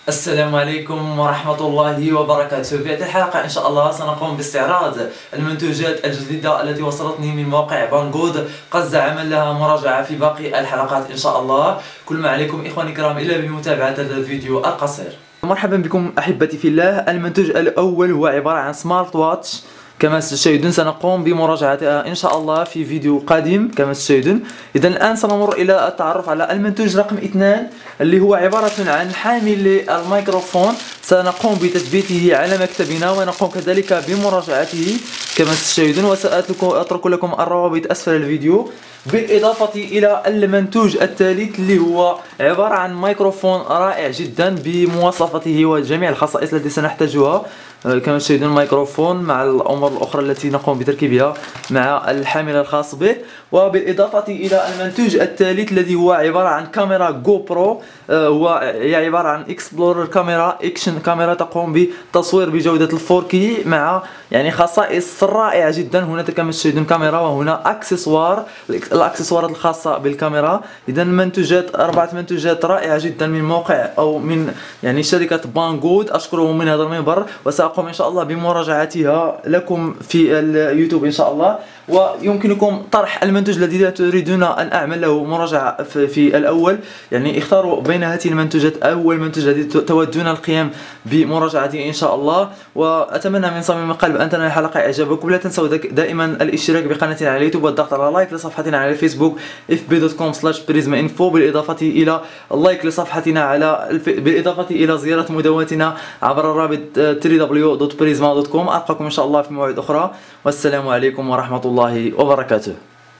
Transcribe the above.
السلام عليكم ورحمة الله وبركاته. في هذه الحلقة إن شاء الله سنقوم باستعراض المنتوجات الجديدة التي وصلتني من موقع بانغود، قصد عمل لها مراجعة في باقي الحلقات إن شاء الله. كل ما عليكم إخواني الكرام إلا بمتابعة هذا الفيديو القصير. مرحبا بكم أحبتي في الله. المنتوج الأول هو عبارة عن سمارت واتش كما تشاهدون، سنقوم بمراجعتها إن شاء الله في فيديو قادم كما تشاهدون. إذا الآن سنمر إلى التعرف على المنتوج رقم 2 اللي هو عبارة عن حامل للميكروفون. سنقوم بتثبيته على مكتبنا ونقوم كذلك بمراجعته كما تشاهدون، وسأترك لكم الروابط أسفل الفيديو. بالإضافة إلى المنتوج الثالث اللي هو عبارة عن ميكروفون رائع جدا بمواصفاته وجميع الخصائص التي سنحتاجها كما تشاهدون، الميكروفون مع الأمور الأخرى التي نقوم بتركيبها مع الحامل الخاص به. وبالإضافة إلى المنتوج الثالث الذي هو عبارة عن كاميرا جو برو، هي عبارة عن اكسبلورر كاميرا، اكشن كاميرا تقوم بالتصوير بجودة 4K مع يعني خصائص رائعة جدا. هنا كما تشاهدون كاميرا، وهنا الاكسسوارات الخاصة بالكاميرا. إذا منتوجات 4 منتوجات رائعة جدا من موقع أو من يعني شركة بانغود، أشكرهم من هذا المنبر، وسأقوم إن شاء الله بمراجعتها لكم في اليوتيوب إن شاء الله. ويمكنكم طرح المنتوج الذي تريدون أن أعمل له مراجعة في الأول، يعني اختاروا بين هذه المنتوجات أول منتوج الذي تودون القيام بمراجعته إن شاء الله. وأتمنى من صميم القلب أن تنال الحلقة إعجابكم. لا تنسوا دائما الاشتراك بقناتنا على اليوتيوب والضغط على لايك لصفحتنا على الفيسبوك fb.com/prisma.info، بالإضافة إلى اللايك لصفحتنا بالإضافة إلى زيارة مدونتنا عبر الرابط www.prisma.com. ألقاكم إن شاء الله في مواعيد أخرى، والسلام عليكم ورحمة الله وبركاته.